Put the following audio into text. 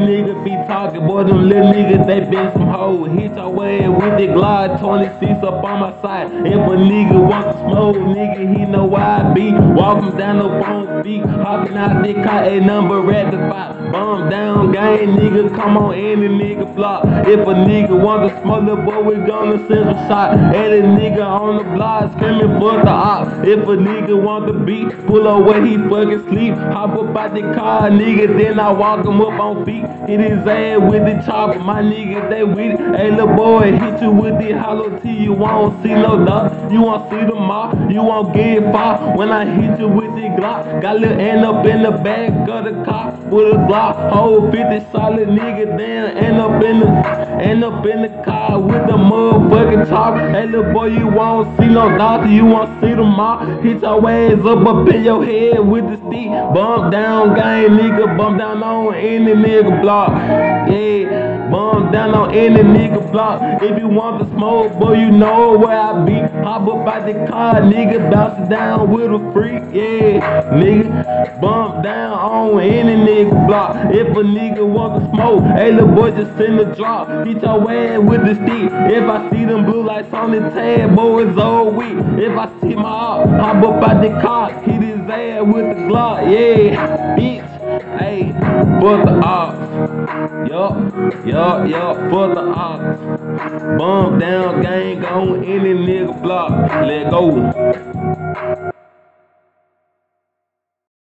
niggas be talking, boy, them little niggas, they been some hoes. Hit your way with the Glock 26 up on my side. If a nigga want to smoke, nigga, he know where I be. Walking down the phone feet, hopping out the car, a number rapid fire. Bumpdwn gang, nigga, come on any nigga block. If a nigga want to smoke, the boy, we gonna send a shot. And a nigga on the block screaming for the op. If a nigga want to beat, pull up where he fucking sleep. Hop up out the car, nigga, then I walk him up on feet. Hit his ass with the chopper, my nigga, they with it. Hey, little boy, hit you with the hollow T. You won't see no dog, you won't see the mob, you won't get far. When I hit you with the Glock, got little end up in the back of the car with a Glock. Hold 50 solid nigga, then end up in the car with the motherfucking chop. Hey, little boy, you won't see no doctor, you won't see the mob. Hit your ass up in your head with the stick. Bumpdwn gang, nigga, Bumpdwn on any nigga block. Yeah, Bumpdwn on any nigga block. If you want to smoke, boy, you know where I be. Hop up out the car, nigga, bounce it down with a freak. Yeah, nigga, Bumpdwn on any nigga block. If a nigga want to smoke, hey, little boy, just send a drop. Hit your ass with the stick. If I see them blue lights on the tab, boy, it's all weak. If I see my op, hop up out the car, hit his ass with the Glock. Yeah, bitch. Hey, for the ops. Yup, for the ops. Bumpdwn gang on any nigga block. Let go.